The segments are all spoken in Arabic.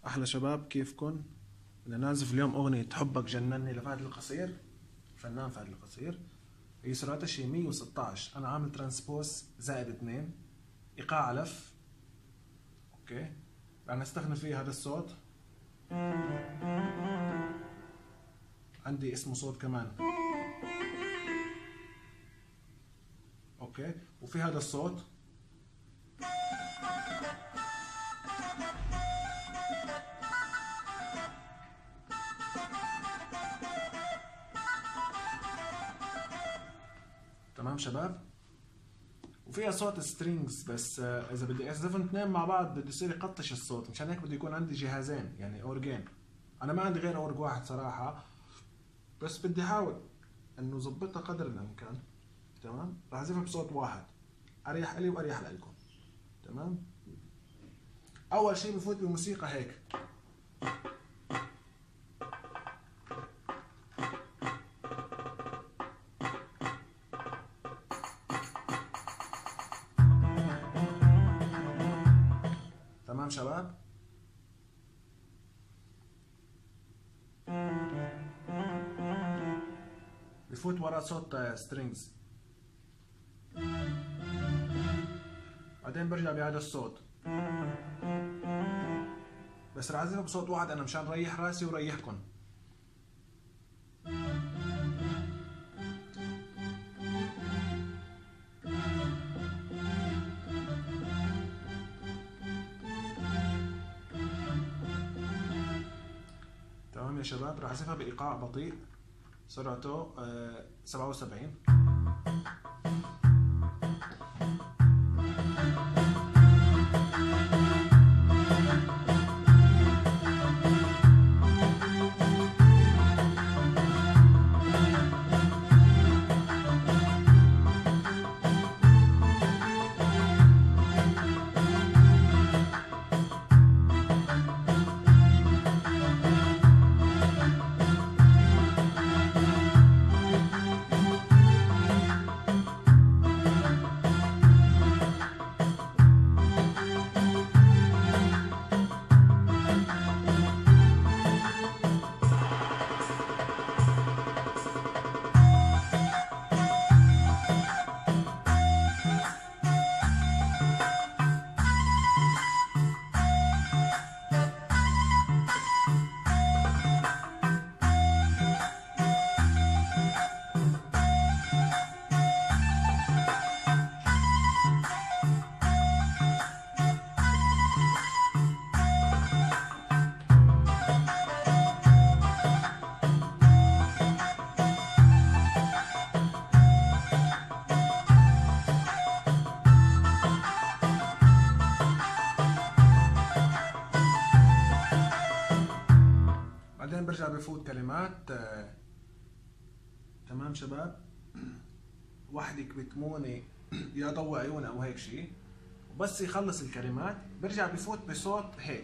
احلى شباب، كيفكن؟ بدنا نعزف اليوم اغنية حبك جنني لفهد القصير، الفنان فهد القصير. هي سرعتها شي 116. انا عامل ترانسبوز زائد 2 ايقاع علف. اوكي، رح نستخدم فيه هذا الصوت. عندي اسمه صوت كمان. اوكي، وفي هذا الصوت. تمام شباب. وفيها صوت سترينجز، بس اذا بدي اعزفهم اثنين مع بعض بده يصير يقطش الصوت، مشان هيك بده يكون عندي جهازين، يعني اورجين. انا ما عندي غير اورج واحد صراحة، بس بدي احاول انه ظبطها قدر الامكان. تمام، راح اعزفها بصوت واحد، اريح الي واريح لكم. تمام. اول شيء بفوت بموسيقى هيك. تمام شباب. بفوت ورا صوت سترينجز، بعدين برجع بهذا الصوت، بس رح اعزفها بصوت واحد انا مشان ريح راسي وريحكم. تمام يا شباب، رح اعزفها بايقاع بطيء سرعته 77. بعدين برجع بفوت كلمات. تمام شباب. وحدك بتموني يا ضوء عيوني او هيك شيء، وبس يخلص الكلمات برجع بفوت بصوت هيك.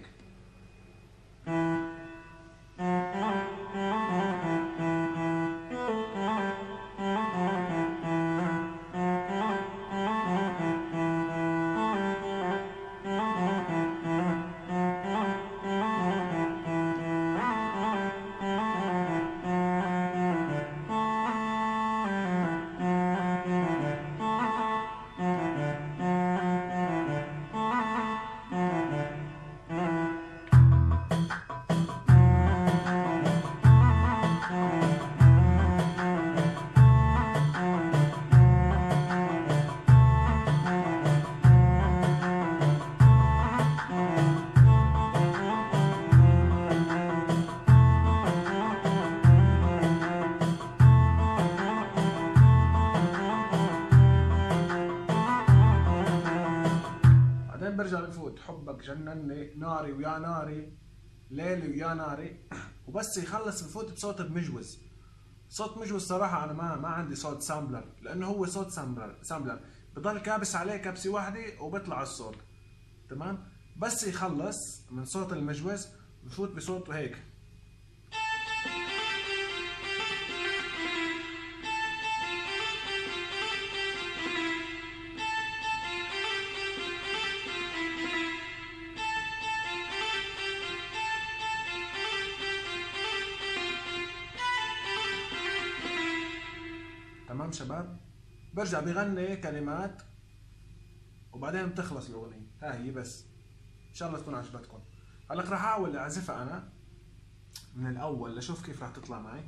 بعدين برجع بفوت حبك جنني، ناري ويا ناري، ليلي ويا ناري. وبس يخلص بفوت بصوت بمجوز. صوت مجوز صراحة أنا ما عندي صوت سامبلر، لأنه هو صوت سامبلر بضل كابس عليه كبسة واحدة وبيطلع الصوت. تمام، بس يخلص من صوت المجوز بفوت بصوته هيك. تمام شباب؟ برجع بغني كلمات وبعدين بتخلص الاغنية. هاي هي بس، ان شاء الله تكون عجبتكم. هلا راح احاول اعزفها انا من الاول لشوف كيف راح تطلع معي.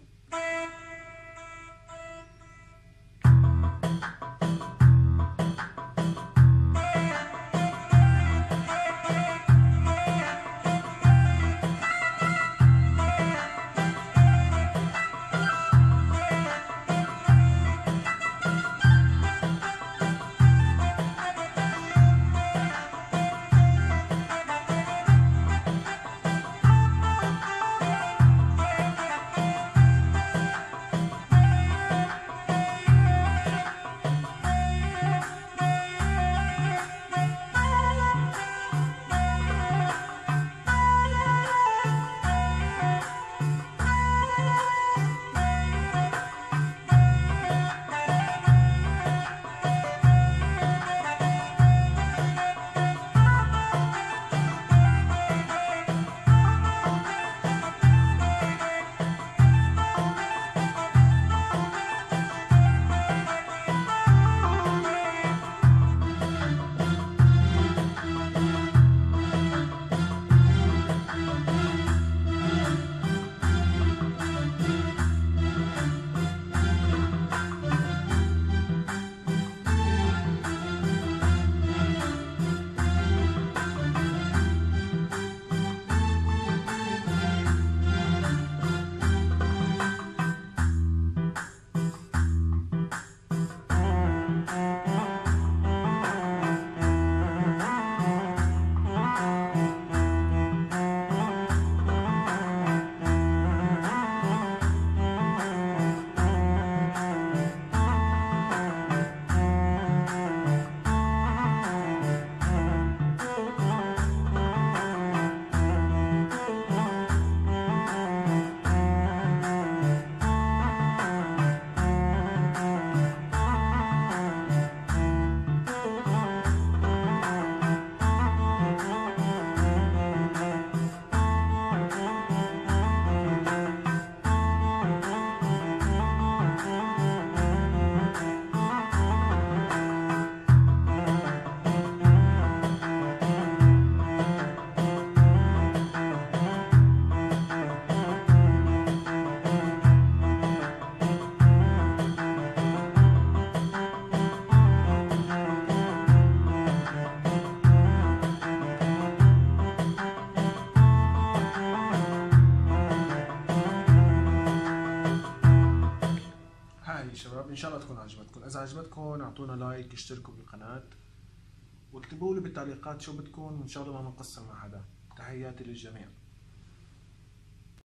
هاي شباب ان شاء الله تكون عجبتكم. اذا عجبتكم اعطونا لايك، اشتركوا بالقناة، واكتبوا لي بالتعليقات شو بدكم، وان شاء الله ما نقصر مع حدا. تحياتي للجميع.